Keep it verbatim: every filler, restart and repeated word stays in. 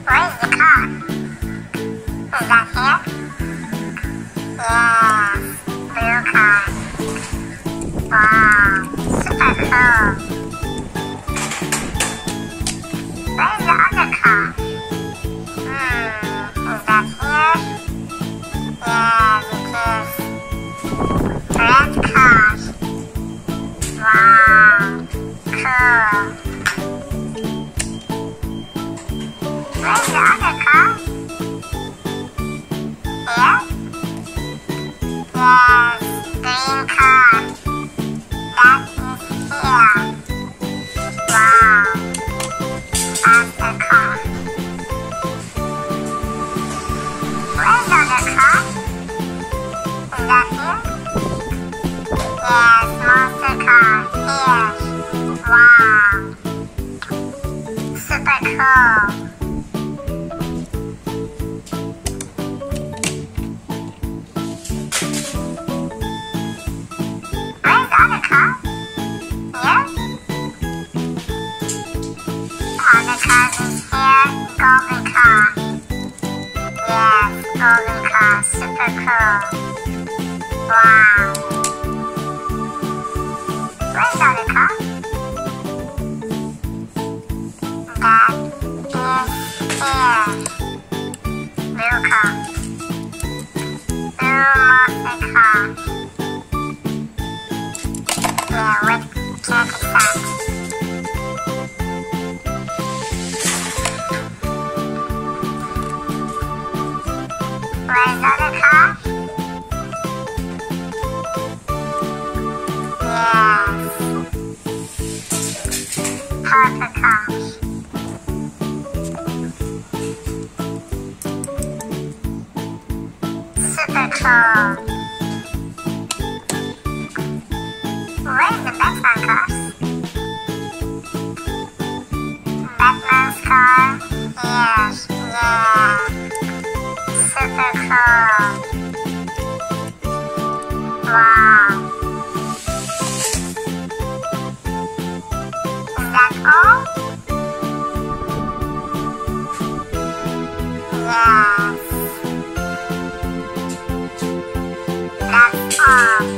Where's the car? Is that here? Yes, blue car. Wow, super cool. Where's the other car? Hmm, is that here? Yes, it is. Red cars. Wow, cool. Where's the other car? Here? Yes, green car. That is here. Wow, that's the car. Where's the other car? Is that here? Yes, monster car. Here. Wow, super cool. Other cars is here, golden car. Yes, golden car, super cool. Wow. Where's the other car? That is here. Blue car. Blue monster car. Yeah, with kinetic sound. Where's the other car? Yes. Purple car. Super cool. Where's the Batman cars? Batman's car? Yes, yeah. Super cool. Wow. Is that all? Yes. That's all.